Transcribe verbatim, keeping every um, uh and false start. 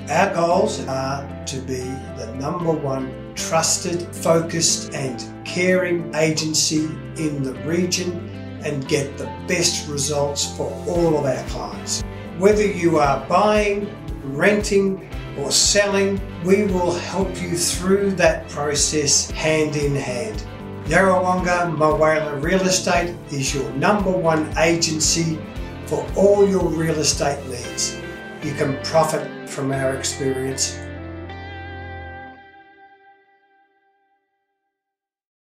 Our goals are to be the number one trusted, focused and caring agency in the region and get the best results for all of our clients. Whether you are buying, renting or selling, we will help you through that process hand in hand. Yarrawonga Mulwala Real Estate is your number one agency for all your real estate needs. You can profit from our experience